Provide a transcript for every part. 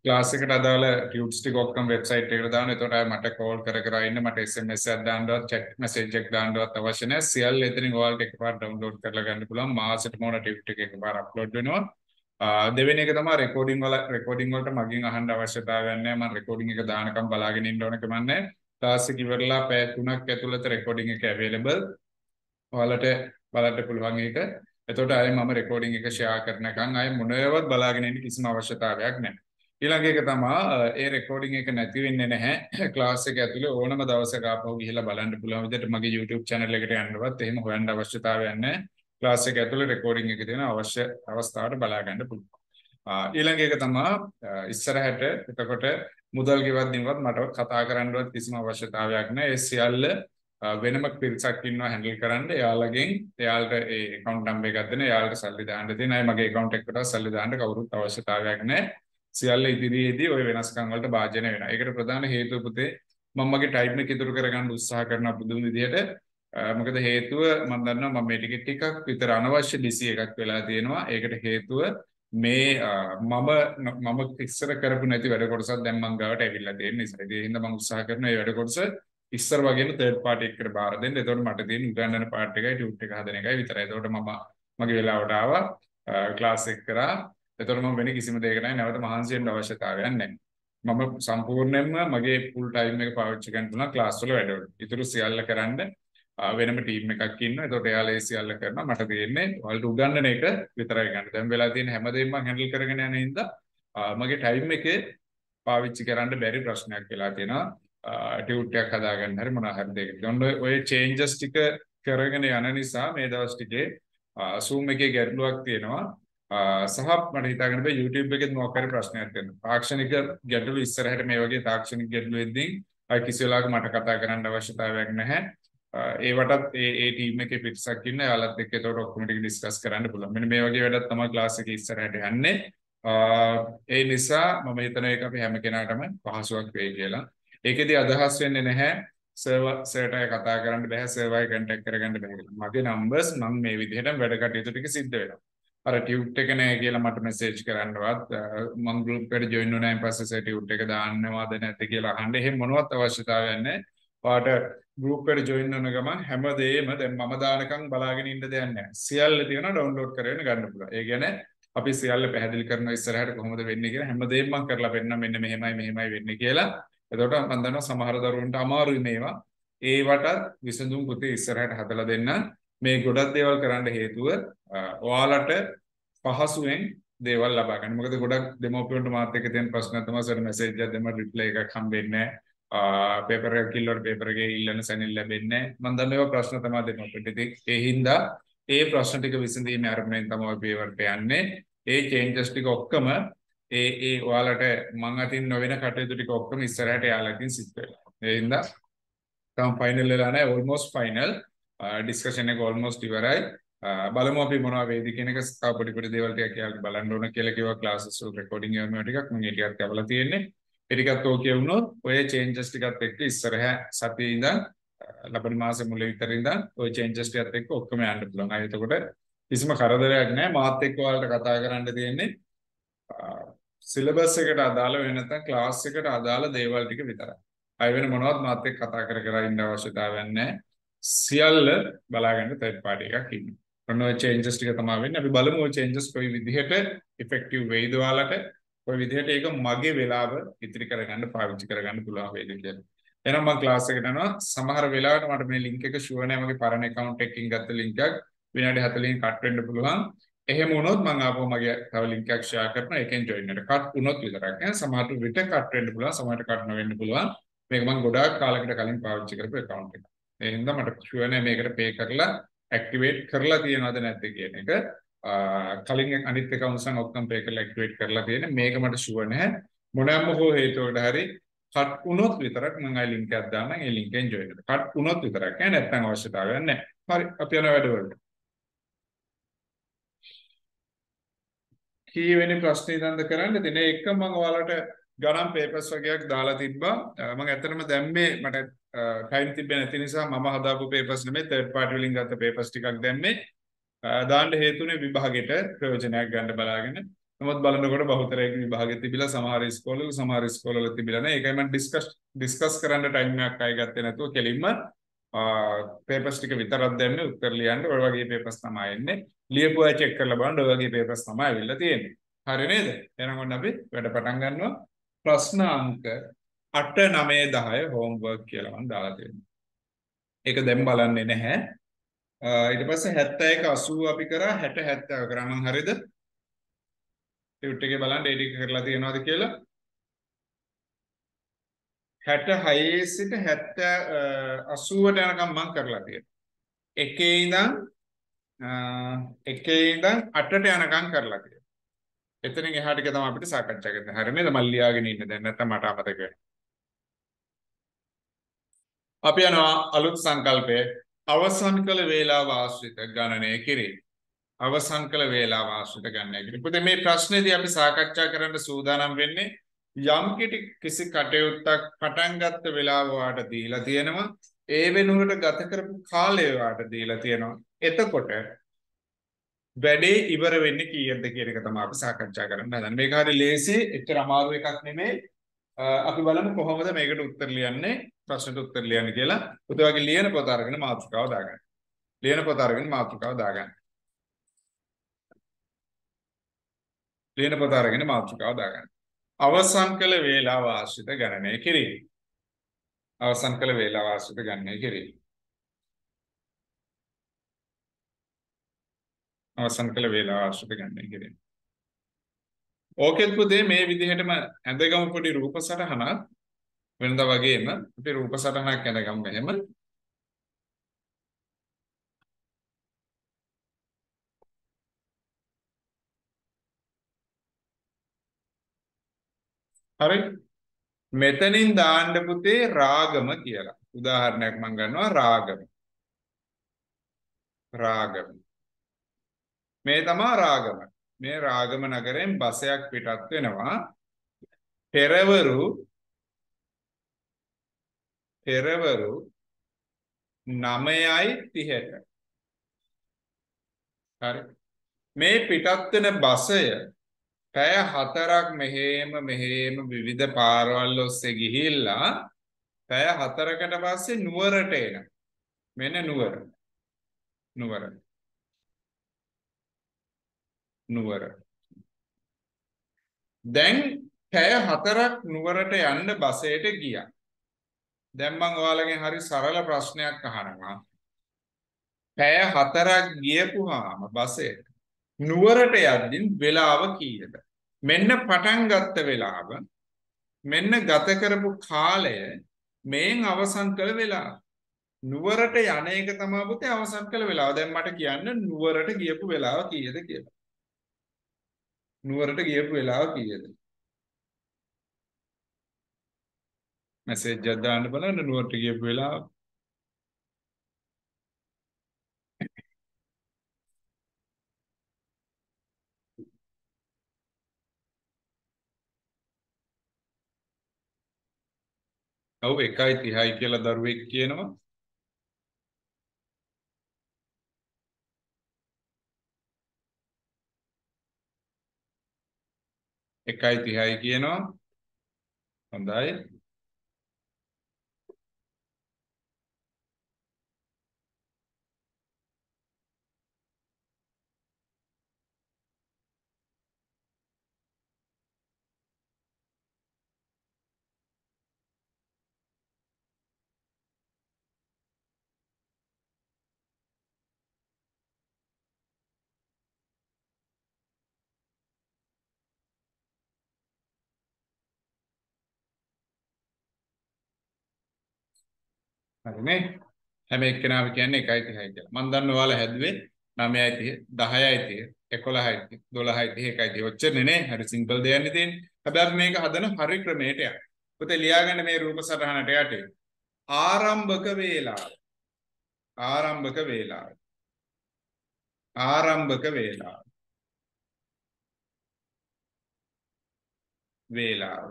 Class එකට අදාළ tutes ටික ඔක්කොම වෙබ්සයිට් එකට දාන්න. එතකොට ආයෙ මට කෝල් කර කර ඉන්න, මට SMS එකක් දාන්නවත් chat message එකක් දාන්නවත් අවශ්‍ය නැහැ. සියල්ල එතනින් ඔයාලට එකපාරට ඩවුන්ලෝඩ් කරලා ගන්න පුළුවන්. මාසෙට මොන ටියුට් එක එකපාර අප්ලෝඩ් වෙනවා. දෙවෙනි එක තමයි රෙකෝඩින් වලට මගෙන් අහන්න අවශ්‍යතාවයක් නැහැ. මම රෙකෝඩින් එක දානකම් බලාගෙන ඉන්න ඕන කමක් නැහැ. ක්ලාස් එක ඉවරලා පැය 3ක් ඇතුළත රෙකෝඩින් එක available. ඔයාලට බලන්න පුළුවන් ඒක. එතකොට ආයෙ මම රෙකෝඩින් එක ෂෙයා කරනකම් ආයෙ මොනවත් බලාගෙන ඉන්න කිසිම අවශ්‍යතාවයක් නැහැ. ඊළඟ එක තමයි ඒ රෙකෝඩින් එක නැති වෙන්නේ නැහැ. ක්ලාස් එක ඇතුලේ ඕනම දවසක ආපහු ගිහිල්ලා බලන්න පුළුවන් විදිහට මගේ YouTube channel එකට යන්නවත් එහෙම හොයන්න අවශ්‍යතාවයක් නැහැ. ක්ලාස් එක ඇතුලේ රෙකෝඩින් එක තියෙන අවශ්‍ය අවස්ථාවට බලා ගන්න පුළුවන්. ඊළඟ එක තමයි ඉස්සරහට එතකොට මුදල් ගෙවද්දින්වත් මට කතා කරන්නවත් කිසිම අවශ්‍යතාවයක් නැහැ. ඒ සියල්ල වෙනම පිරිසක් ඉන්නවා හැන්ඩල් කරන්න. එයාලට ඒ account number එකක් දෙන්න, එයාලට සල්ලි දාන්න දෙන්න. අය මගේ account එකට සල්ලි දාන්න කවුරුත් අවශ්‍යතාවයක් නැහැ. සියල්ල ඉදිරියේදී ওই වෙනස්කම් වලට භාජනය වෙනවා. ඒකට ප්‍රධාන හේතුව පුතේ මම මගේ ටයිම් එක ඉදිරි කරගන්න උත්සාහ කරන පුදුම විදිහට. මොකද හේතුව මම දන්නවා මම මේ ටිකක් විතර අනවශ්‍ය ඩිසි එකක් වෙලා තියෙනවා. ඒකට හේතුව මේ මම ඉස්සර කරපු නැති වැඩ කොටසක් දැන් මම ගාවට ඇවිල්ලා තියෙන නිසා. ඒ හින්දා මම උත්සාහ කරනවා මේ වැඩ කොටස ඉස්සර වගේම තර්ඩ් පාර්ටි එකකට බාර දෙන්න. එතකොට මට තියෙන උගන්වන පාර්ට් එකයි ටියුට් එක හදන එකයි විතරයි. එතකොට මම මගේ වෙලාවට ආවා ක්ලාස් එක කරා. එතකොට මම වෙන කිසිම දෙයකට නැවත මහන්සි වෙන්න අවශ්‍යතාවයක් නැහැ. මම සම්පූර්ණයෙන්ම මගේ ෆුල් ටයිම් එක පාවිච්චි කරන තුන ක්ලාස් වල වැඩවලට. ඊටු සියල්ල කරන්න වෙනම ටීම් එකක් ඉන්නවා. එතකොට එයාලා ඒ සියල්ල කරනවා. මට තියෙන්නේ ඔයාලට උගන්වන එක විතරයි ගන්න. දැන් වෙලා තියෙන හැමදේම මම හැන්ඩල් කරගෙන යන හින්දා මගේ ටයිම් එකේ පාවිච්චි කරන්න බැරි ප්‍රශ්නයක් වෙලා තියෙනවා. ටියුට් එකක් හදාගන්න හරි මොනවා හරි දෙයකට. ඔය චේන්ජස් ටික කරගෙන යන නිසා මේ දවස් ටිකේ Zoom එකේ ගැටලුවක් තියෙනවා. සහ මට හිතාගන්න බෑ YouTube එකේ මොකක් හරි ප්‍රශ්නයක් තියෙනවා. තාක්ෂණික ගැටලු ඉස්සරහට මේ වගේ තාක්ෂණික ගැටලු වෙද්දී අය කිසි වෙලාවක මට කතා කරන්න අවශ්‍යතාවයක් නැහැ. ඒවටත් ඒ ටීම් එකේ පිටසක් ඉන්න යාලත් එක්ක ඒකට ඔක්කොම ටික ඩිස්කස් කරන්න පුළුවන්. මෙන්න මේ වගේ වැඩක් තමයි ක්ලාස් එකේ ඉස්සරහට යන්නේ. ඒ නිසා මම හිතනවා ඒක අපි හැම කෙනාටම පහසුවක් වෙයි කියලා. ඒකෙදි අදහස් වෙන්නේ නැහැ සර්ට කතා කරන්න බෑ, සර්වර් කන්ටැක්ට් කරගන්න බෑ කියලා. මගේ නම්බර්ස් මම මේ විදිහට වැඩ කටයුතු ටික සිද්ධ වෙනවා. අර ටියුට් එක නෑ කියලා මට මෙසේජ් කරන්නවත් මම ගෲප් එකට ජොයින් වුණායින් පස්සේ ටියුට් එක දාන්නවද නැද්ද කියලා අහන්න එහෙම මොනවත් අවශ්‍යතාවයක් නැහැ. ඔයාලට ගෲප් එකට ජොයින් වෙන ගමන් හැමදේම දැන් මම දානකම් බලාගෙන ඉන්න දෙයක් නැහැ. සියල්ල තියෙනවා ඩවුන්ලෝඩ් කරගෙන ගන්න පුළුවන්. ඒ කියන්නේ අපි සියල්ල පැහැදිලි කරන ඉස්සරහට කොහොමද වෙන්නේ කියලා හැමදේම මම කරලා පෙන්නන මෙන්න මෙහෙමයි වෙන්නේ කියලා. එතකොට මම දන්නවා සමහර දරුවන්ට අමාරුයි මේවා. ඒවට විසඳුම් පුතේ ඉස්සරහට හදලා දෙන්න. මේ ගොඩක් දේවල් කරන්න හේතුව ඔයාලට පහසුවෙන් දේවල් ලබා ගන්න. මොකද ගොඩක් දෙමව්පියන්ට මාත් එක්ක තියෙන ප්‍රශ්න තමයි සර් මැසේජ් එකක් දෙන්න රිප්ලයි එකක් හම්බෙන්නේ නැහැ. පේපර් එක කිල්ලවට පේපර් එකේ ඉල්ලන සැනින් ලැබෙන්නේ නැහැ. මම දන්න ඒවා ප්‍රශ්න තමයි දෙමව්පියන්ට. ඉතින් ඒ හින්දා ඒ ප්‍රශ්න ටික විසඳීමේ අරමුණෙන් තමයි අපි ඒවට යන්නේ. ඒ චේන්ජස් ටික ඔක්කොම ඒ ඔයාලට මං අතින් නොවන කටයුතු ටික ඔක්කොම ඉස්සරහට යාලකින් සිද්ධ වෙනවා. ඒ හින්දා තම ෆයිනල් වෙලා නැහැ, ඔල්මෝස්ට් ෆයිනල්. ඩිස්කෂන් එක ඔල්මෝස්ට් ඉවරයි. බලමු අපි මොනවා වේද කියන එක. තව පොඩි දේවල් ටිකක් යාළුවෝ බලන්න ඕන කියලා කිව්වා. ක්ලාසස් වල රෙකෝඩින් එකම ටිකක් මම ඒ ටිකක් කරලා තියෙන්නේ. ඒ ටිකත් ඕකේ වුණොත් ඔය චේන්ජස් ටිකත් එක්ක ඉස්සරහ සතියේ ඉඳන් ලබන මාසේ මුල විතර ඉඳන් ඔය චේන්ජස් ටිකත් එක්ක ඔක්කොම යන්න පුළුවන්. අය එතකොට කිසිම කරදරයක් නැහැ. මාත් එක්ක ඔයාලට කතා කරන්න තියෙන්නේ සිලබස් එකට අදාළ වෙන නැත්නම් ක්ලාස් එකට අදාළ දේවල් ටික විතරයි. අය වෙන මොනවත් මාත් එක්ක කතා කර ඉන්න අවශ්‍යතාවයක් නැහැ. සියල්ල බලාගන්න තර්ඩ් පාර්ටි එකක් ඉන්නවා. ඔන්න ඔය චේන්ජස් ටික තමයි වෙන්නේ. අපි බලමු ඔය චේන්ජස් කොයි විදිහට ඉෆෙක්ටිව් වෙයිද ඔයාලට. කොයි විදිහට ඒක මගේ වෙලාව ඉතිරි කරගන්න පාවිච්චි කරගන්න පුළුවන් වේද කියලා. එහෙනම් මම ක්ලාස් එකට යනවා. සමහර වෙලාවට මට මේ ලින්ක් එක ෂුවර් නැහැ. මගේ පරණ account එකකින් ගත්ත ලින්ක් එකක් විනාඩි 40කින් කට් වෙන්න පුළුවන්. එහෙම වුණොත් මම ආපහු මගේ තව ලින්ක් එකක් ෂෙයා කරනවා. ඒකෙන් ජොයින් වෙන්න. කට් වුණොත් විතරක් නේ. සමහරට විතර කට් වෙන්න පුළුවන්. සමහරට කට් නොවෙන්න පුළුවන්. මේක මම ගොඩාක් කාලයකට කලින් පාවිච්චි කරපු account එකක්. ඒ හින්දා මට ෂුවර් නැහැ මේකට පේ කරලා ඇක්ටිවේට් කරලා තියෙනවද නැද්ද කියන එක. කලින් අනිත් accounts එක ඔක්කොම පේ කරලා ඇක්ටිවේට් කරලා තියෙන. මේක මට ෂුවර් නැහැ. මොනවාම හෝ හේතුවකට හරි කට් වුණොත් විතරක් මම ආයි ලින්ක් එකක් දාන්නම්. ඒ ලින්ක් එකෙන් ජොයින් වෙන්න. කට් වුණොත් විතරක් නේ. නැත්නම් අවශ්‍යතාවයක් නැහැ. හරි අපි යන වැඩවලට. කීවෙනි ප්‍රශ්නේ ඉදන්ද කරන්න දින එක මම ඔයාලට ගණන් පේපර්ස් වගේක් දාලා තිබ්බා. මම ඇත්තටම දැම්මේ මට ටයිම් තිබ්බේ නැති නිසා මම හදාපු පේපර්ස් නෙමෙයි තර්ඩ් පාර්ටි වලින් ගත්ත පේපර්ස් ටිකක් දැම්මේ. දාන්න හේතුනේ විභාගෙට ප්‍රයෝජනයක් ගන්න බලාගෙන. නමුත් බලනකොට බහුතරයක විභාගෙ තිබිලා සමහර ඉස්කෝලවල තිබිලා නැහැ. ඒකයි මම ඩිස්කස් කරන්න ටයිම් එකක් ආයෙ ගත්තේ නැතුව කෙලින්ම පේපර්ස් ටික විතරක් දැම්මේ උත්තර ලියන්න. ඔය වගේ පේපර්ස් තමයි එන්නේ. ලියපු අය චෙක් කරලා බලන්න ඔය වගේ පේපර්ස් තමයි අවිල්ලා තියෙන්නේ. හරි නේද? එහෙනම් ඔන්න අපි වැඩ පටන් ගන්නවා. ප්‍රශ්න අංක 8 9 10 හෝම්වර්ක් කියලා මම දාලා තියෙනවා. ඒක දැන් බලන්නේ නැහැ. ඊට පස්සේ 71 80 අපි කරා 60 70 කරා මං හරියද? ටියුට් එකේ බලන්න ඒ ටික කරලා තියෙනවද කියලා. 66 සිට 70 80ට යනකම් මං කරලා තියෙනවා. එකේ ඉඳන් 8ට යනකම් කරලා තියෙනවා. එතනින් එහාට එක තමයි අපිට සාකච්ඡා කරන්න. හරි නේද? මම ලියාගෙන ඉන්න දැන් නැත්තම් මට අමතක වෙනවා. අපි යනවා අලුත් සංකල්පයේ අවසන් කළ වේලාව ආශ්‍රිත ගණනය කිරීම. අවසන් කළ වේලාව ආශ්‍රිත ගණනය කිරීම. පුතේ මේ ප්‍රශ්නේදී අපි සාකච්ඡා කරන්න සූදානම් වෙන්නේ යම් කිසි කටයුත්තක් පටන් ගත්ත වෙලාව වාට දීලා තියෙනවා. ඒ වෙනුවට ගත කරපු කාලය වාට දීලා තියෙනවා. එතකොට වැඩේ ඉවර වෙන්නේ කීයද කියන එක තමයි අපි සාකච්ඡා කරන්න හදන්නේ. මේක හරිය ලේසි, එච්චර අමාරු එකක් නෙමෙයි. අපි බලමු කොහොමද මේකට උත්තර ලියන්නේ, ප්‍රශ්නට උත්තර ලියන්නේ කියලා. පුතේ වගේ ලියන පොත අරගෙන මාතෘකාව දාගන්න. ලියන පොත අරගෙන මාතෘකාව දාගන්න. ලියන පොත අරගෙන මාතෘකාව දාගන්න. අවසන් කළ වේලාව ආශ්‍රිත ගණනය කිරීම. අවසන් කළ වේලාව ආශ්‍රිත ගණනය කිරීම. අවසන් කළ වේලාව ආශ්‍රිත ගණනය කිරීම. ඕකෙත් පුතේ මේ විදිහටම ඇඳගමු පොඩි රූප සටහනක්. වෙනදා වගේම අපි රූප සටහනක් ඇඳගමු මෙහෙම. හරි. මෙතනින් දාන්න පුතේ රාගම කියලා. උදාහරණයක් මම ගන්නවා රාගම. රාගම. මේ තමයි රාගම. මේ රාගම නගරයෙන් බසයක් පිටත් වෙනවා. පෙරවරු 9:30ට. හරි. මේ පිටත් වෙන බසය පැය 4ක් මෙහෙම විවිධ පාරවල් ඔස්සේ ගිහිල්ලා පැය 4කට පස්සේ නුවරට එනවා. මෙන්න නුවර. දැන් පැය 4ක් නුවරට යන්න බසයට ගියා. දැන් මම ඔයාලගෙන් හරි සරල ප්‍රශ්නයක් අහනවා. පැය 4ක් ගියපුවාම බසයට නුවරට යද්දී වෙලාව කීයද? මෙන්න පටන් ගත්ත වෙලාව, මෙන්න ගත කරපු කාලය, මේන් අවසන් කළ වෙලාව. නුවරට යන එක තමයි පුතේ අවසන් කළ වෙලාව. දැන් මට කියන්න නුවරට ගියපු වෙලාව කීයද කියලා. නුවරට ගියපු වෙලාව කීයද? මැසේජ් එකක් දාන්න බලන්න නුවරට ගියපු වෙලාව. ඔව් 1:30යි කියලා දරුවෙක් කියනවා. එකයි 30යි කියනවා. හොඳයි. හරිනේ. හැම එක්කෙනාම කියන්නේ 1:30යි කියලා. මම දන්නවා ඔයාලා හැදුවේ 9:30, 10:30, 11:30, 12:30, 1:30. ඔච්චරනේ නේ. හරි සිම්පල් දෙයක්නේ තියෙන්නේ. හැබැයි අපි මේක හදන හරි ක්‍රමයට යන්න. පුතේ ලියාගන්න මේ රූප සටහනට යටේ. ආරම්භක වේලාව. ආරම්භක වේලාව. ආරම්භක වේලාව. වේලාව.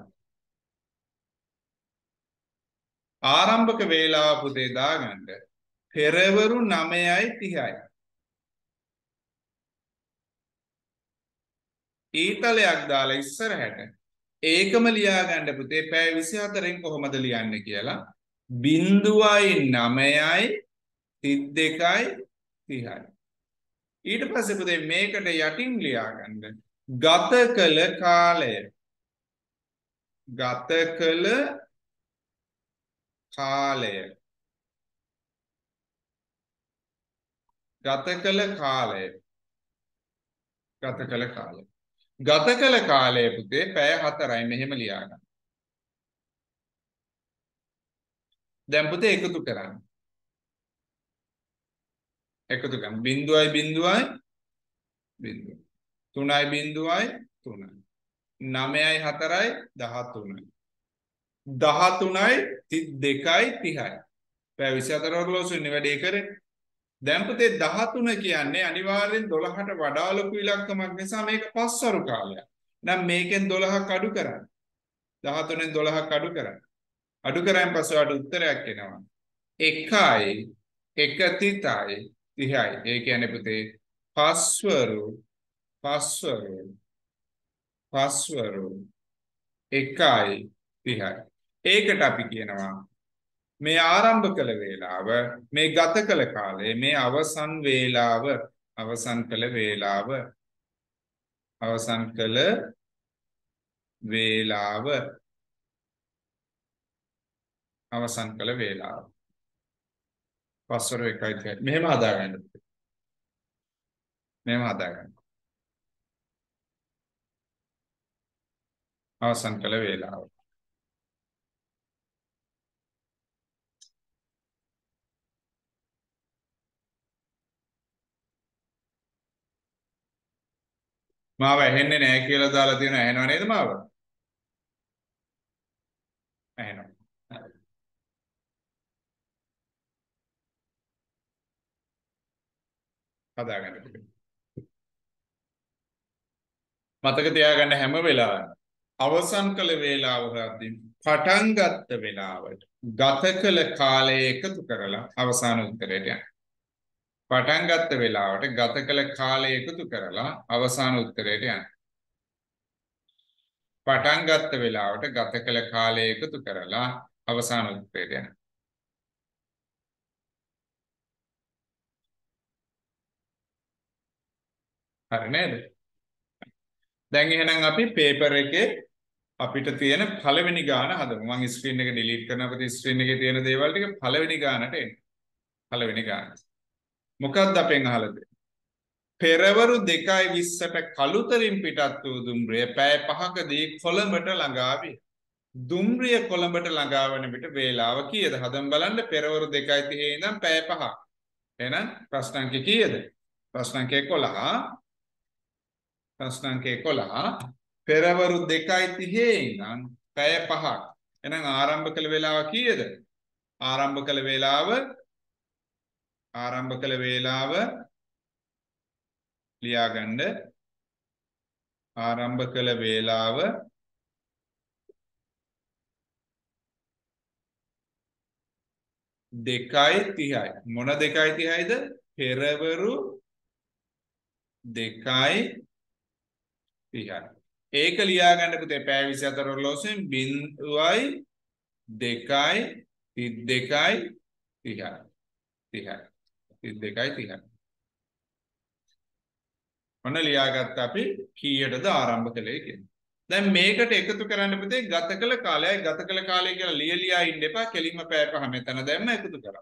ආරම්භක වේලාව පුතේ දාගන්න පෙරවරු 9:30යි. ඊතලයක් දාලා ඉස්සරහට ඒකම ලියා ගන්න පුතේ පැය 24න් කොහොමද ලියන්නේ කියලා 0.9යි 32යි 30යි ඊට පස්සේ පුතේ මේකට යටින් ලියා ගන්න ගත කළ කාලය ගත කළ කාලය ගත කළ කාලය ගත කළ කාලය ගත කළ කාලය පුතේ පැය 4යි මෙහෙම ලියා ගන්න. දැන් පුතේ එකතු කරන්න. එකතු කරන්න 0.0යි 0.0 3යි 0.3යි 9යි 4යි 13යි 13යි 32යි 30යි පැය 24 ඔරලෝසුවේ වැඩේ කරේ. දැන් පුතේ 13 කියන්නේ අනිවාර්යෙන් 12ට වඩා ලොකු ඉලක්කමක් නිසා මේක පස්වරු කාලයක්. නම් මේකෙන් 12ක් අඩු කරන්න. 13න් 12ක් අඩු කරන්න. අඩු කරාන් පස්සේ වාට උත්තරයක් එනවා. 1යි 1 30යි 30යි. ඒ කියන්නේ පුතේ පස්වරු 1යි 30යි. ඒකට අපි කියනවා මේ ආරම්භ කළ වේලාව මේ ගත කළ කාලය මේ අවසන් වේලාව අවසන් කළ වේලාව අවසන් කළ වේලාව අවසන් කළ වේලාව පස්වරු 1යි 30යි මෙහෙම හදාගන්න මෙහෙම හදාගන්න අවසන් කළ වේලාව මාව ඇහෙන්නේ නැහැ කියලා දාලා තියෙනවා ඇහෙනව නේද මාව ඇහෙනවා හදාගන්න මතක තියාගන්න හැම වෙලාවෙම අවසන් කළ වේලාව හොයද්දී පටන් ගත්ත වෙලාවට ගත කළ කාලය එකතු කරලා අවසාන උත්තරයට යන්න. පටන් ගත්ත වෙලාවට ගත කළ කාලය එකතු කරලා අවසාන උත්තරයට යන්න. පටන් ගත්ත වෙලාවට ගත කළ කාලය එකතු කරලා අවසාන උත්තරයට යන්න. හරි නේද? දැන් එහෙනම් අපි පේපර් එකේ අපිට තියෙන පළවෙනි ගාන හදමු. මම ස්ක්‍රීන් එක ඩිලීට් කරනකොට ස්ක්‍රීන් එකේ තියෙන දේවල් ටික පළවෙනි ගානට එන්න. පළවෙනි ගාන. මොකක්ද අපෙන් අහලා දෙන්නේ? පෙරවරු 2:20ට කළුතරින් පිටත් වූ දුම්රිය පැය 5කදී කොළඹට ළඟා විය. දුම්රිය කොළඹට ළඟා වන විට වේලාව කීයද? හදන් බලන්න පෙරවරු 2:30 ඉඳන් පැය 5ක්. එහෙනම් ප්‍රශ්න අංක කීයද? ප්‍රශ්න අංක 11. ප්‍රශ්න අංක 11 පෙරවරු 2:30 ඉඳන් පැය 5ක්. එහෙනම් ආරම්භ කළ වේලාව කීයද? ආරම්භ කළ වේලාව ලියාගන්න. ආරම්භ කළ වේලාව දෙකයි 30යි. මොන 2:30යිද? පෙරවරු 2:30යි. ඒක ලියාගන්න පුතේ පැය 24 ඔරලෝසුවෙන් 0යි 2යි 32යි 30යි. ඔන්න ලියාගත්ත අපි කීයටද ආරම්භ කළේ කියලා. දැන් මේකට එකතු කරන්න පුතේ ගත කළ කාලයයි ගත කළ කාලය කියලා ලියලියා ඉන්න එපා. කෙලින්ම පැය 5 මෙතන දැම්ම එකතු කරා.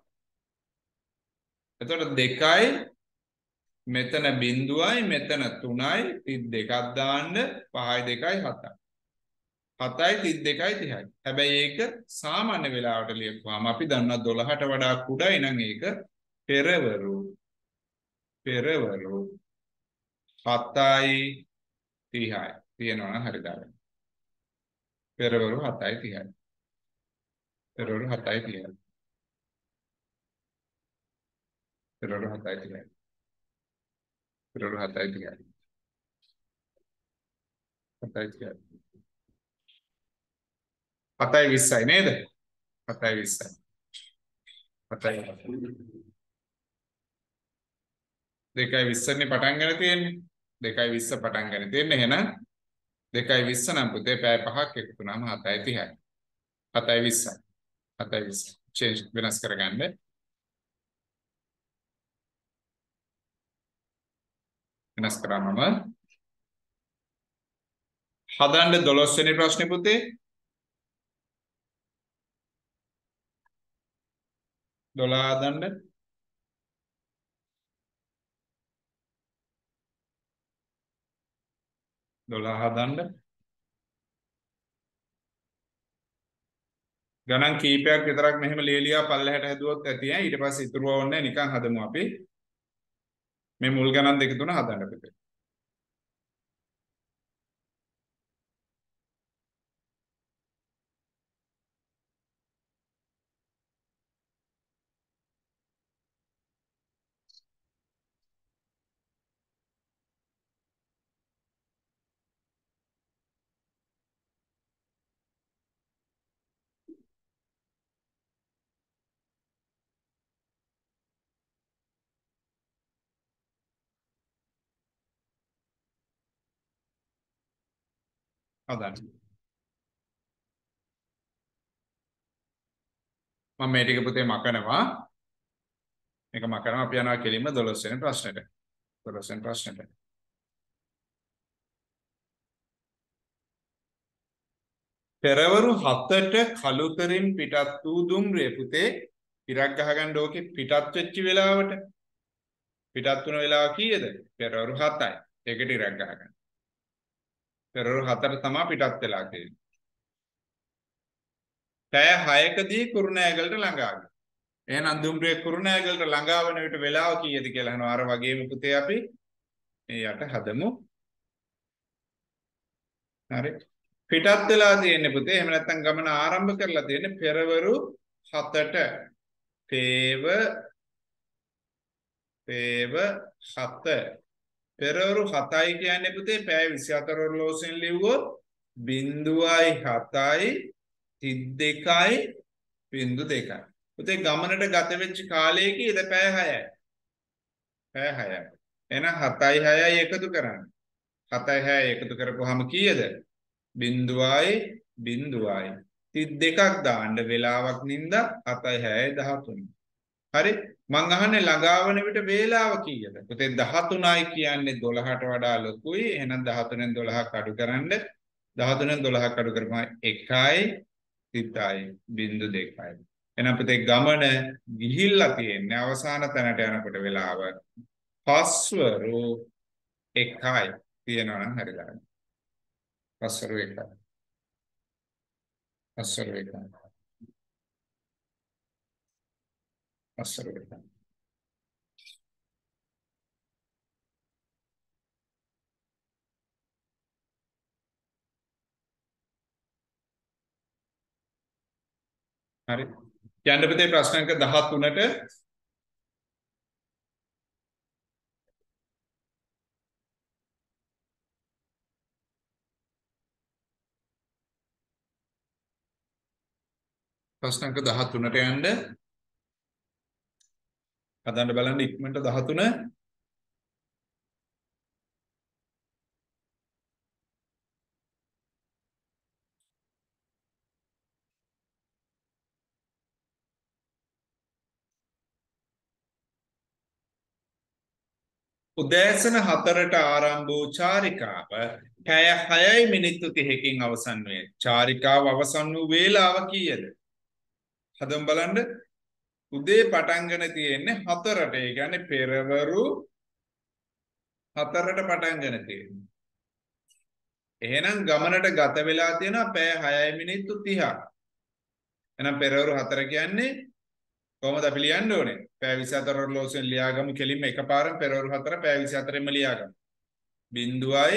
එතකොට 2යි මෙතන 0යි මෙතන 3යි 32ක් දාන්න 5යි 2යි 7යි. 7යි 32යි 30යි. හැබැයි ඒක සාමාන්‍ය වෙලාවට ලියපුවාම අපි දන්නවා 12ට වඩා කුඩායි නම් ඒක පෙරවරු 7යි 30යි. තියෙනවා නම් හරි දාගන්න. පෙරවරු 7යි 30යි. පෙරවරු 7යි 30යි. පෙරවරු 7යි 30යි. පෙරවරු 7යි 30යි. 7යි 30යි. 7යි 20යි නේද? 7යි 20යි. 7යි 2යි 20නේ පටන් ගන්න තියෙන්නේ. 2:20 පටන් ගන්න තියෙන්නේ. එහෙනම් 2:20 නම් පුතේ පැය 5ක් එකතු වුණාම 7:30යි. 7:20. 7:20. චේන්ජ් වෙනස් කරගන්න. වෙනස් කරාම හදන්න 12 වෙනි ප්‍රශ්නේ පුතේ. 12 හදන්න. 12 හදන්න. ගණන් කීපයක් විතරක් මෙහෙම ලියලියා පල්ලෙහාට හැදුවොත් ඇති ඈ. ඊට පස්සේ ඉතුරු ඕනේ නිකන් හදමු අපි. මේ මුල් ගණන් දෙක තුන හදන්න පුතේ. හදන්න. මම මේ ටික පුතේ මකනවා. මේක මකනවා අපි යනවා කෙලින්ම 12 වෙනි ප්‍රශ්නෙට. 12 වෙනි ප්‍රශ්නෙට. පෙරවරු 7ට කළුතරින් පිටත් වූ දුම්රිය පුතේ ඉරක් ගහගන්න ඕකේ පිටත් වෙච්ච වෙලාවට පිටත් වුණ වෙලාව කීයද? පෙරවරු 7යි. ඒකට ඉරක් ගහගන්න. පෙරවරු 7ට තමයි පිටත් වෙලා තියෙන්නේ. පැය 6කදී කුරුණෑගලට ළඟා ගියා. එහෙනම් දුම්රිය කුරුණෑගලට ළඟා වන විට වෙලාව කීයද කියලා අහනවා. අර වගේම පුතේ අපි මේ යට හදමු. හරි. පිටත් වෙලා තියෙන්නේ පුතේ. එහෙම නැත්නම් ගමන ආරම්භ කරලා තියෙන්නේ පෙරවරු 7ට. පේව 7. පෙරවරු 7යි කියන්නේ පුතේ පැය 24 ඔරලෝසුවෙන් ලිව්වොත් 0.7යි 32යි 0.2යි. පුතේ ගමනට ගත වෙච්ච කාලය කීයද? පැය 6යි. පැය 6යි. එහෙනම් 7යි 6යි එකතු කරන්න. 7යි 6යි එකතු කරපුවාම කීයද? 0.0යි 32ක් දාන්න වෙලාවක් නින්ද 7යි 6යි 13. හරි. මං අහන්නේ ළඟාවන විට වේලාව කීයද? පුතේ 13යි කියන්නේ 12ට වඩා ලොකුයි. එහෙනම් 13න් 12ක් අඩු කරන්න. 13න් 12ක් අඩු කරපුවා 1යි 30යි 0.2යි. එහෙනම් පුතේ ගමන ගිහිල්ලා තියෙන්නේ අවසාන තැනට යනකොට වෙලාව පස්වරු 1යි තියෙනවා නම් හරි ගන්න. පස්වරු 1යි. පස්වරු 1යි. පස්වරු 1යි. හරි. යන්න පුතේ ප්‍රශ්න අංක 13ට ප්‍රශ්න අංක 13ට යන්න හදන්න බලන්න ඉක්මනට 13. උදෑසන 4ට ආරම්භ වූ චාරිකාව පැය 6යි මිනිත්තු 30කින් අවසන් වේ. චාරිකාව අවසන් වූ වේලාව කීයද? හදමු බලන්න. උදේ පටන්ගෙන තියෙන්නේ 4ට. ඒ කියන්නේ පෙරවරු 4ට පටන්ගෙන තියෙන්නේ. එහෙනම් ගමනට ගත වෙලා තියෙනවා පැය 6යි මිනිත්තු 30ක්. එහෙනම් පෙරවරු 4 කියන්නේ කොහොමද අපි ලියන්න ඕනේ? පැය 24 ඔරලෝසුවෙන් ලියාගමු කෙලින්ම එකපාරම පෙරවරු 4 පැය 24ෙන්ම ලියාගමු. 0යි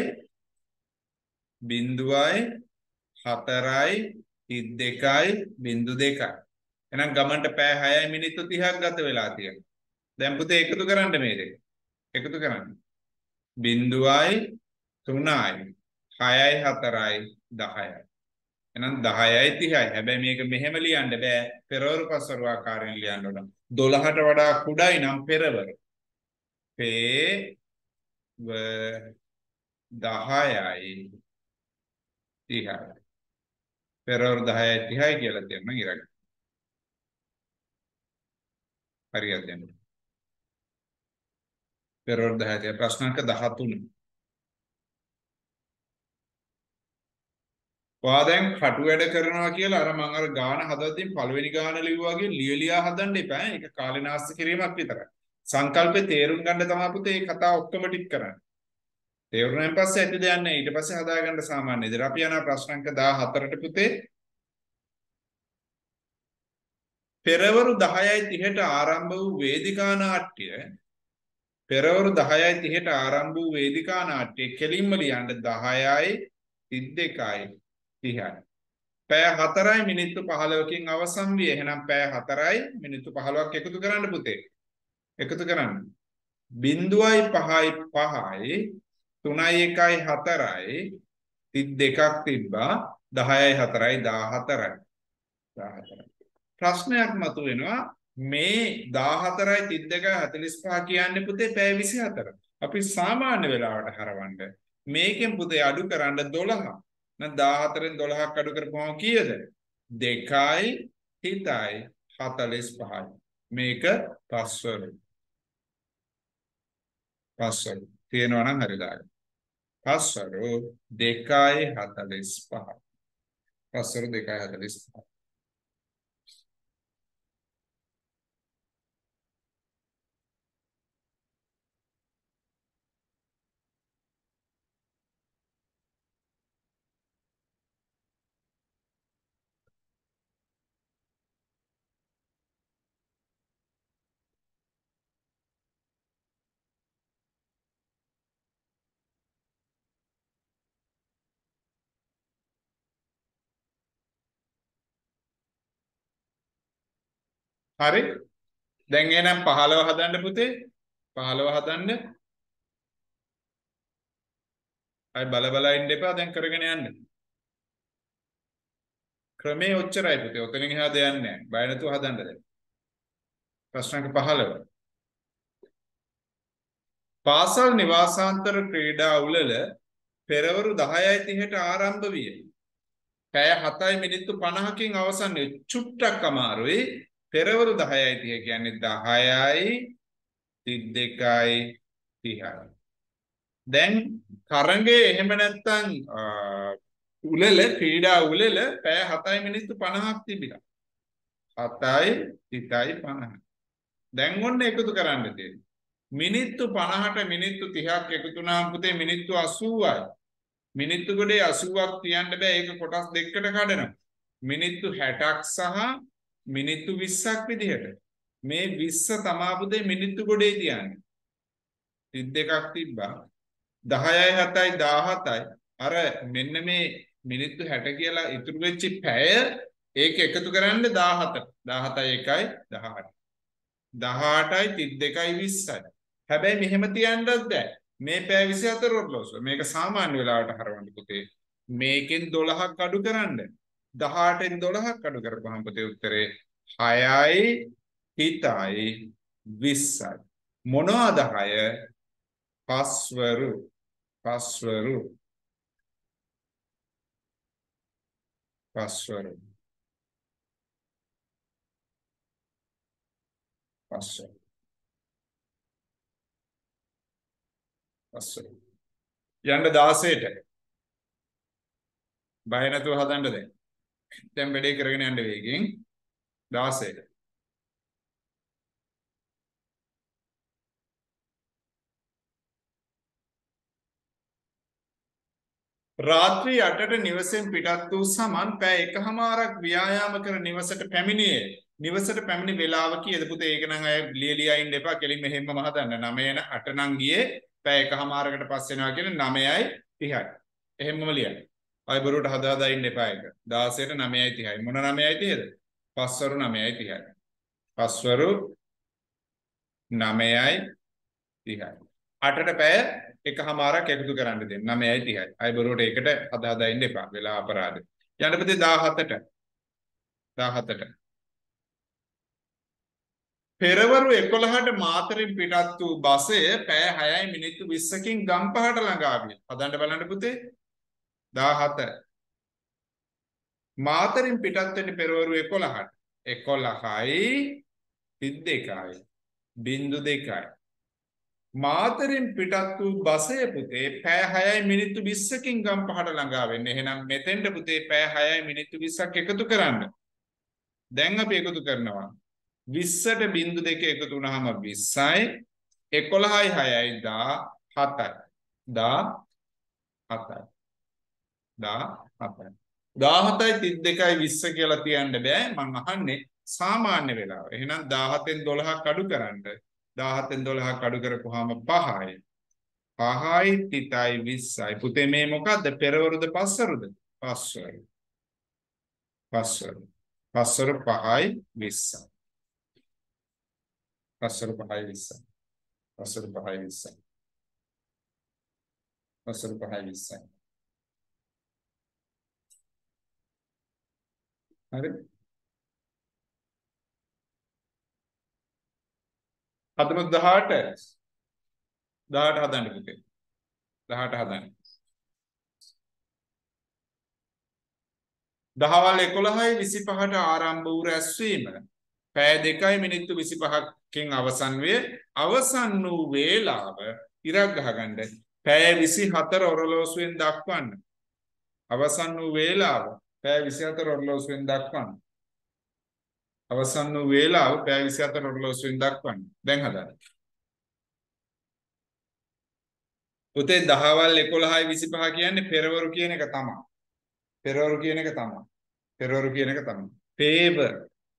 4යි 32යි 0.2යි. එහෙනම් ගමන්ට පැය 6යි මිනිත්තු 30ක් ගත වෙලා තියෙනවා. දැන් පුතේ එකතු කරන්න මේ දෙක. එකතු කරන්න. 0යි 3යි 6යි 4යි 10යි. එහෙනම් 10යි 30යි. හැබැයි මේක මෙහෙම ලියන්න බෑ. පෙරවරු පස්වරු ආකාරයෙන් ලියන්න ඕන. 12ට වඩා කුඩායි නම් පෙරවරු. 10යි 30යි. පෙරවරු 10යි 30යි කියලා දෙන්න ඉරගන්න. හරියට දෙන්න. පෙරවරු 10යි ප්‍රශ්නාංක 13. ඔයා දැන් කටු වැඩ කරනවා කියලා අර මම අර ගාන හදද්දී පළවෙනි ගාන ලිව්වා වගේ ලියලියා හදන්න එපා. ඒක කාලේනාස්ති කිරීමක් විතරයි. සංකල්පේ තේරුම් ගන්න තමයි පුතේ මේ කතාව ඔක්කොම ටික කරන්නේ. තේරුණාන් පස්සේ ඇති දෙයක් නැහැ. ඊට පස්සේ හදාගන්න සාමාන්‍ය විදිහට. අපි යනවා ප්‍රශ්නාංක 14ට පුතේ. පෙරවරු 10යි 30ට ආරම්භ වූ වේදිකා නාට්‍ය පෙරවරු 10යි 30ට ආරම්භ වූ වේදිකා නාට්‍ය කෙලින්ම ලියන්න 10යි 32යි 30යි. පැය 4යි මිනිත්තු 15කින් අවසන් විය. එහෙනම් පැය 4යි මිනිත්තු 15ක් එකතු කරන්න පුතේ. එකතු කරන්න. 0.5යි 5යි 3යි 1යි 4යි 32ක් තිබ්බා. 10යි 4යි 14යි 14යි. ප්‍රශ්නයක් මතුවෙනවා මේ 14යි 32යි 45 කියන්නේ පුතේ පැය 24. අපි සාමාන්‍ය වෙලාවට හරවන්න මේකෙන් පුතේ අඩු කරන්න 12. නම් 14න් 12ක් අඩු කරපුවම කීයද? 2යි 30යි 45යි. මේක පස්වරු. පස්වරු. තියෙනවා නම් හරියට. පස්වරු 2යි 45. පස්වරු 2යි 45. හරි. දැන් එහෙනම් 15 හදන්න පුතේ. 15 හදන්න. අය බල බල ඉන්න එපා. දැන් කරගෙන යන්න. ක්‍රමේ ඔච්චරයි පුතේ. ඔතනින් එහා දෙයක් නැහැ. බය නැතුව හදන්න දැන්. ප්‍රශ්නක 15. පාසල් නිවාසාන්තර ක්‍රීඩා උළෙල පෙරවරු 10යි 30ට ආරම්භ විය. පැය 7යි මිනිත්තු 50කින් අවසන් වේ. චුට්ටක් අමාරුයි. පෙරවරු 10යි 30 කියන්නේ 10යි 32යි 30යි. දැන් තරඟේ එහෙම නැත්තම් උළෙල ක්‍රීඩා උළෙල පැය 7යි මිනිත්තු 50ක් තිබිලා. 7යි 30යි 50. දැන් ඔන්න එකතු කරන්න තියෙන්නේ. මිනිත්තු 50ට මිනිත්තු 30ක් එකතු වුණාම පුතේ මිනිත්තු 80යි. මිනිත්තු ගොඩේ 80ක් තියන්න බෑ. ඒක කොටස් දෙකකට කඩනවා. මිනිත්තු 60ක් සහ මිනිත්තු 20ක් විදිහට. මේ 20 තමා පුතේ මිනිත්තු ගොඩේ තියන්නේ. 32ක් තිබ්බා. 10යි 7යි 17යි. අර මෙන්න මේ මිනිත්තු 60 කියලා ඉතුරු වෙච්ච පැය ඒක එකතු කරන්න 17. 17යි 1යි 18. 18යි 32යි 20යි. හැබැයි මෙහෙම තියන්නත් බෑ. මේ පැය 24 ඔරලෝසුව. මේක සාමාන්‍ය වෙලාවට හරවන්න පුතේ. මේකෙන් 12ක් අඩු කරන්න. 18න් 12ක් අඩු කරපුවාම පුතේ උත්තරේ 6යි 7යි 20යි. මොනවාද 6? පස්වරු. පස්වරු. පස්වරු. පස්වරු. පස්වරු. යන්න 16ට. බය නැතුව හදන්න දැන්. දැන් වැඩේ කරගෙන යන්න වේගෙන් 16ට. රාත්‍රී 8ට නිවසෙන් පිටත් වූ සමන් පැය එකහමාරක් ව්‍යායාම කර නිවසට පැමිණියේ. නිවසට පැමිණි වේලාව කීයද පුතේ? ඒක නම් අය ලියලියා ඉන්න එපා. කෙලින්ම හැමම හදන්න. 9 8 නම් ගියේ පැය එකහමාරකට පස්සේ එනවා කියන්නේ 9යි 30යි. එහෙමම ලියන්න. අය බරුවට හදා ඉන්න එපා ඒක. 16ට 9යි 30යි. මොන 9යි 30ද? පස්වරු 9යි 30යි. පස්වරු 9යි 30යි. 8ට පැය එකහමාරක් එකතු කරන්න දෙන්න. 9යි 30යි. අය බරුවට ඒකට හදා ඉන්න එපා. වෙලා අපරාධ. යන්න පුතේ 17ට. 17ට. පෙරවරු 11ට මාතරින් පිටත් වූ බසය පැය 6යි මිනිත්තු 20කින් ගම්පහට ළඟා විය. හදන්න බලන්න පුතේ. 17. මාතරින් පිටත් වෙන්නේ පෙරවරු 11ට. 11යි 32යි 02යි. මාතරින් පිටත් වූ බසය පුතේ පැය 6යි මිනිත්තු 20කින් ගම්පහට ළඟා වෙන්නේ. එහෙනම් මෙතෙන්ට පුතේ පැය 6යි මිනිත්තු 20ක් එකතු කරන්න. දැන් අපි එකතු කරනවා. 20ට බිංදු දෙක එකතු වුණාම 20යි 11යි 6යි 17යි 17යි 17යි 17යි 32යි 20 කියලා තියන්න බෑ මං අහන්නේ සාමාන්‍ය වෙලාව. එහෙනම් 17න් 12ක් අඩු කරන්න. 17න් 12ක් අඩු කරපුවාම 5යි 5යි 30යි 20යි. පුතේ මේ මොකද්ද? පෙරවරුද පස්වරුද? පස්වරු. පස්වරු 5යි 20යි. පස්වරු 5යි 20යි. පස්වරු 5යි 20යි. පස්වරු 5යි 20යි. හරි. හදමු 18. 18 හදන්න පුතේ. 18 හදන්න. දහවල් 11යි 25ට ආරම්භ වූ රැස්වීම පැය 2යි මිනිත්තු 25කින් අවසන් වේ. අවසන් වූ වේලාව ඉරක් ගහගන්න. පැය 24 ඔරලෝසුවෙන් දක්වන්න. අවසන් වූ වේලාව පැය 24 ඔරලෝසුවෙන් දක්වන්න. අවසන් වූ වේලාව පැය 24 ඔරලෝසුවෙන් දක්වන්න. දැන් හදන්න. පුතේ දහවල් 11යි 25 කියන්නේ පෙරවරු කියන එක තමයි. පෙරවරු කියන එක තමයි. පෙරවරු කියන එක තමයි. පේවර්.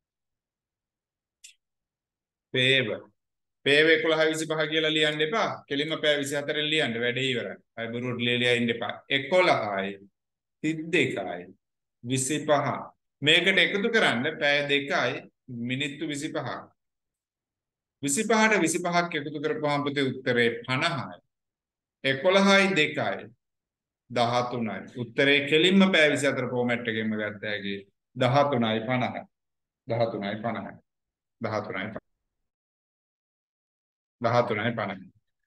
පේවර්. පේව 11යි 25 කියලා ලියන්න එපා. කෙලින්ම පැය 24න් ලියන්න. වැඩේ ඉවරයි. අය බොරුවට ලියලා ඉන්න එපා. 11යි 32යි 25. මේකට එකතු කරන්න පැය 2යි මිනිත්තු 25ක්. 25ට 25ක් එකතු කරපුවාම පුතේ උත්තරේ 50යි. 11යි 2යි 13යි. උත්තරේ කෙලින්ම පැය 24 ෆෝමැට් එකෙන්ම ගත්ත හැකි 13යි 50යි. 13යි 50යි. 13යි 50යි.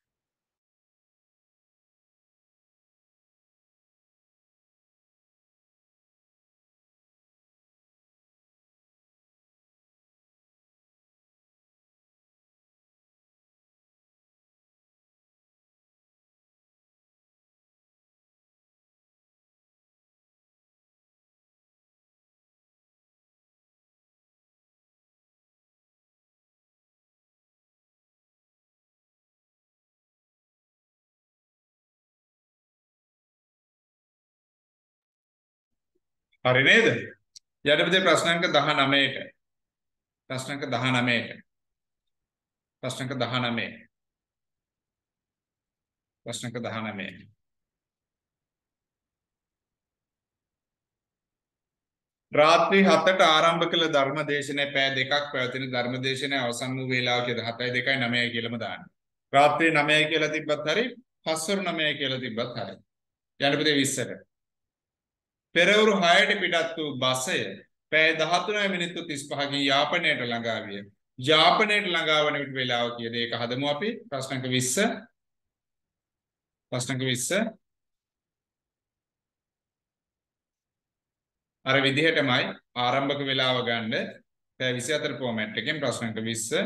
හරි නේද? යටපතේ ප්‍රශ්නාංක 19ට. ප්‍රශ්නාංක 19ට. ප්‍රශ්නාංක 19. ප්‍රශ්නාංක 19. රාත්‍රී 7ට ආරම්භ කළ ධර්මදේශනය පැය දෙකක් පැවතින ධර්මදේශනය අවසන් වූ වේලාව කියලා 7යි 2යි 9යි කියලාම දාන්න. රාත්‍රී 9යි කියලා තිබ්බත් හරි, පස්වරු 9යි කියලා තිබ්බත් හරි. යටපතේ 20ට. පෙරවරු 6ට පිටත් වූ බසය පැය 13යි මිනිත්තු 35කින් යාපනයට ළඟා විය. යාපනයට ළඟා වන විට වේලාව කීයද? ඒක හදමු අපි. ප්‍රශ්නක 20. ප්‍රශ්නක 20. අර විදිහටමයි ආරම්භක වේලාව ගන්න. පැය 24 ෆෝමැට් එකෙන් ප්‍රශ්නක 20.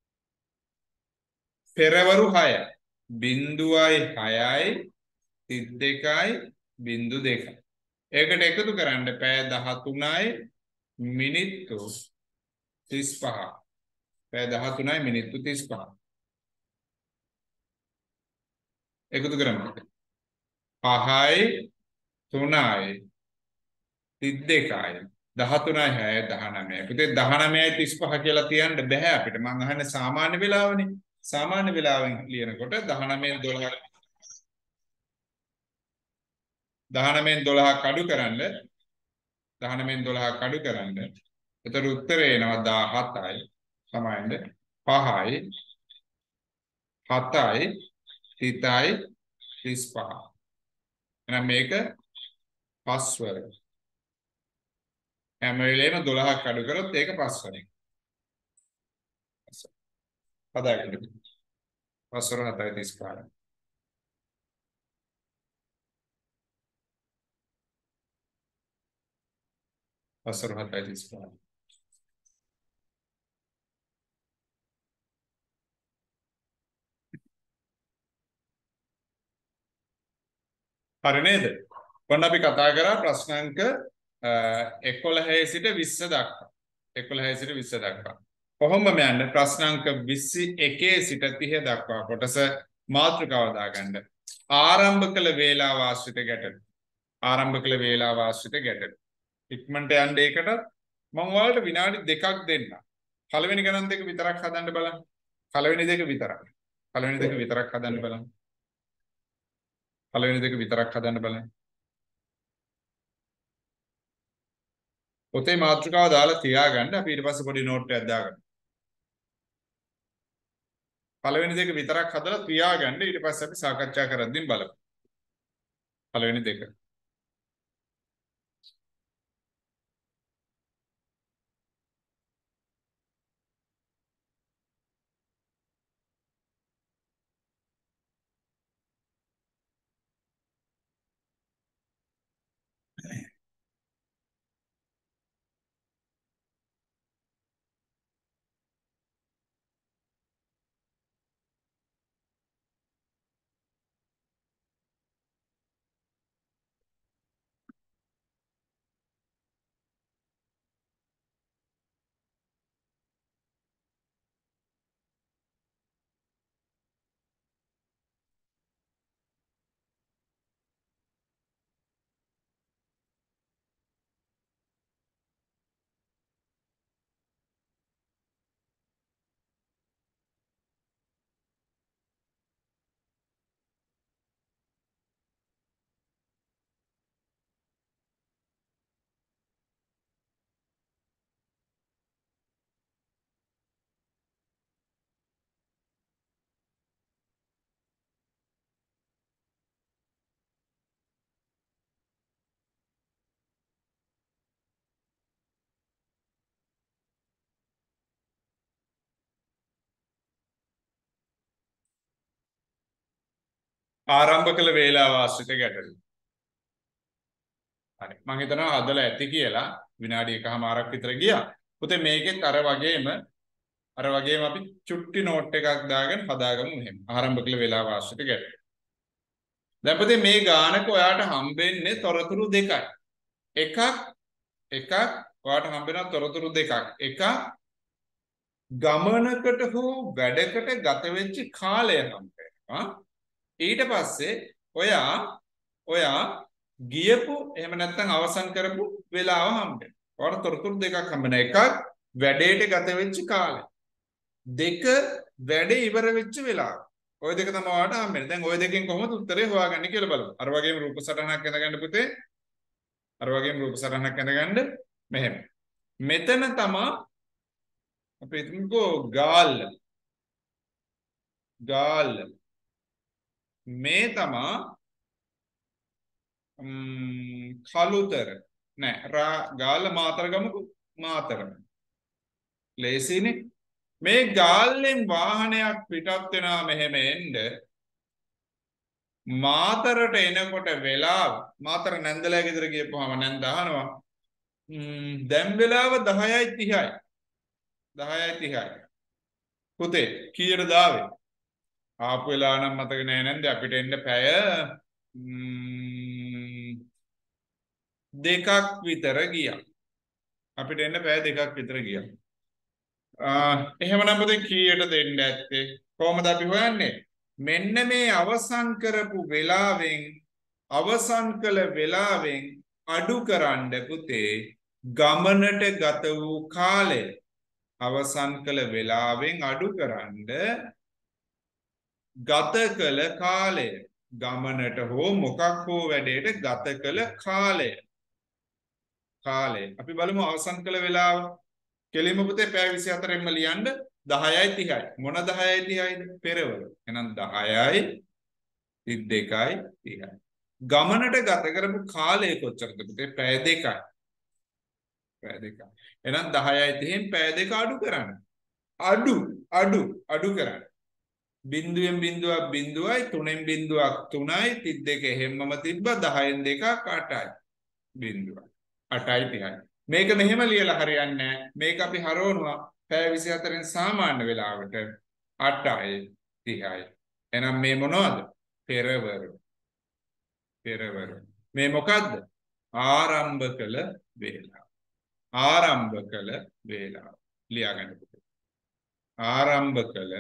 පෙරවරු 6 0යි 6යි 32යි 02. ඒකට එකතු කරන්න පැය 13යි මිනිත්තු 35. පැය 13යි මිනිත්තු 35. එකතු කරමු. 5යි 3යි 32යි 13යි 6යි 19යි. පුතේ 19යි 35 කියලා තියන්න බෑ අපිට. මං අහන්නේ සාමාන්‍ය වෙලාවනේ. සාමාන්‍ය වෙලාවෙන් ලියනකොට 19න් 12 19න් 12ක් අඩු කරන්න. 19න් 12ක් අඩු කරන්න. එතකොට උත්තරේ එනවා 17යි. සමානද 5යි 7යි 30යි 35. එහෙනම් මේක පස්වර. හැම වෙලේම 12ක් අඩු කරොත් ඒක පස්වරයි. හදාගන්න. වසර 7යි తీసుకోవాలి. වසර 7යි తీసుకోవాలి. හරි නේද? කොහොමද අපි කතා කරා ප්‍රශ්න අංක 11 සිට 20 දක්වා. 11 සිට 20 දක්වා. කොහොමද යන්නේ ප්‍රශ්න අංක 21 සිට 30 දක්වා කොටස මාතෘකාව දාගන්න. ආරම්භ කළ වේලාව ආශ්‍රිත ගැටලු. ආරම්භ කළ වේලාව ආශ්‍රිත ගැටලු. ඉක්මනට යන්න ඒකට මම ඔයාලට විනාඩි 2ක් දෙන්න. පළවෙනි ගණන් දෙක විතරක් හදන්න බලන්න. පළවෙනි දෙක විතරක්. පළවෙනි දෙක විතරක් හදන්න බලන්න. පළවෙනි දෙක විතරක් හදන්න බලන්න. පොතේ මාතෘකාව දාලා තියාගන්න. අපි ඊට පස්සේ පොඩි නෝට් එකක් දාගන්න. පළවෙනි දෙක විතරක් හදලා තියාගන්න. ඊට පස්සේ අපි සාකච්ඡා කරද්දී බලමු. පළවෙනි දෙක. ආරම්භ කළ වේලාව ආශ්‍රිත ගැටලු. හරි. මම හිතනවා හදලා ඇති කියලා විනාඩි 1කමාරක් විතර ගියා. පුතේ මේකෙත් අර වගේම අපි චුට්ටි නෝට් එකක් දාගෙන හදාගමු මෙහෙම. ආරම්භ කළ වේලාව ආශ්‍රිත ගැටලු. දැන් පුතේ මේ ගානක ඔයාට හම්බෙන්නේ තොරතුරු දෙකයි. එකක් ඔයාට හම්බෙනවා තොරතුරු දෙකක්. එකක් ගමනකට හෝ වැඩකට ගත වෙච්ච කාලය හම්බෙනවා. ඊට පස්සේ ඔයා ගියපු එහෙම නැත්නම් අවසන් කරපු වෙලාව හම්බෙනවා. ඔයාලට තොරතුරු දෙකක් හම්බෙනවා. එකක් වැඩේට ගත වෙච්ච කාලය. දෙක වැඩේ ඉවර වෙච්ච වෙලාව. ওই දෙක තමයි ඔයාලට හම්බෙන්නේ. දැන් ওই දෙකෙන් කොහොමද උත්තරේ හොයාගන්නේ කියලා බලමු. අර වගේම රූප සටහනක් ඇඳගන්න පුතේ. අර වගේම රූප සටහනක් ඇඳගන්න මෙහෙම. මෙතන තමයි අපි හිතමුකෝ ගාල්ල. මේ තමා කළුතර නෑ ගාල්ල මාතර ගමුකෝ. මාතර ලේසිනේ. මේ ගාල්ලෙන් වාහනයක් පිටත් වෙනවා මෙහෙම එන්න මාතරට එනකොට වෙලාව මාතර නැන්දලා ගෙදර ගියපුවාම නැන්ද අහනවා දැන් වෙලාව 10:30යි 10:30යි පුතේ කීයටද දාවේ ආපු වෙලාව නම් මතක නෑ නැන්ද අපිට එන්න පැය දෙකක් විතර ගියා අපිට එන්න පැය දෙකක් විතර ගියා එහෙමනම් පුතේ කීයට දෙන්න ඇත්තේ කොහමද අපි හොයන්නේ මෙන්න මේ අවසන් කරපු වෙලාවෙන් අවසන් කළ වෙලාවෙන් අඩු කරන්න පුතේ ගමනට ගත වූ කාලය අවසන් කළ වෙලාවෙන් අඩු කරන්න ගත කළ කාලය ගමනට හෝ මොකක් හෝ වැඩේට ගත කළ කාලය අපි බලමු අවසන් කළ වෙලාව කෙලින්ම පුතේ පැය 24න්ම ලියන්න 10:30යි මොන 10:30යිද පෙරවරු එහෙනම් 10යි 32යි 30යි ගමනට ගත කරපු කාලය කොච්චරද පුතේ පැය දෙකයි එහෙනම් 10යි 30න් පැය දෙක අඩු කරන්න අඩු කරන්න. බිඳුවෙන් බිඳුවක් බිඳුවයි 3න් බිඳුවක් 3යි 32 හැමම තිබ්බ 10න් දෙකක් 8යි බිඳුවයි 8යි 30යි මේක මෙහෙම ලියලා හරියන්නේ නැහැ මේක අපි හරවනවා පැය 24න් සාමාන්‍ය වෙලාවට 8යි 30යි එහෙනම් මේ මොනවද පෙරවරු මේ මොකද්ද ආරම්භ කළ වේලාව ලියා ගන්න ආරම්භ කළ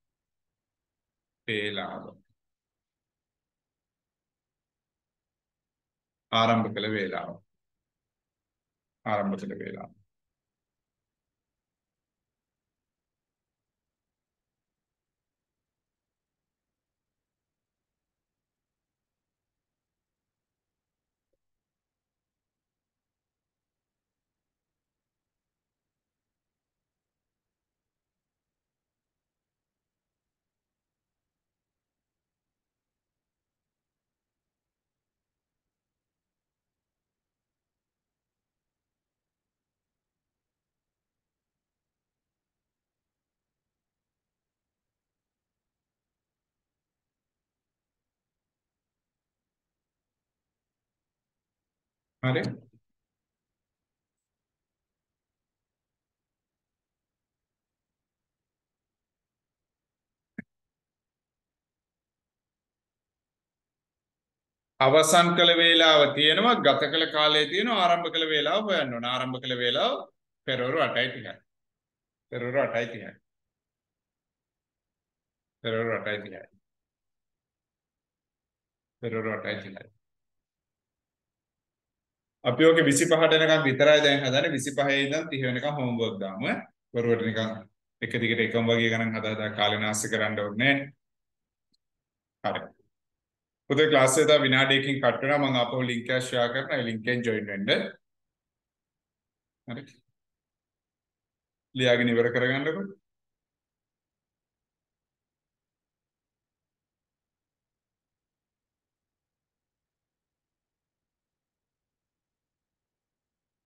වේලාව ආරම්භ කළ වේලාව හරි අවසන් කළ වේලාව තියෙනවා ගත කළ කාලය තියෙනවා ආරම්භ කළ වේලාව හොයන්න ඕන ආරම්භ කළ වේලාව පෙරවරු 8:30යි පෙරවරු 8:30යි පෙරවරු 8:30යි පෙරවරු 8:30යි අපි ඔගේ 25ට එනකම් විතරයි දැන් හදන්නේ 25 ඉඳන් 30 වෙනකම් හෝම්වර්ක් දාමු ඈ වරුවට නිකන් එක දිගට එකම වගේ ගණන් හදා කාලේ නාස්ති කරන්න ඕනේ හරි පුතේ ක්ලාස් එක තව විනාඩියකින් කට් වෙනවා මම අපෝ ලින්ක් එක ෂෙයා කරනවා ඒ ලින්ක් එකෙන් ජොයින් වෙන්න හරි ලියාගෙන ඉවර කරගන්නකො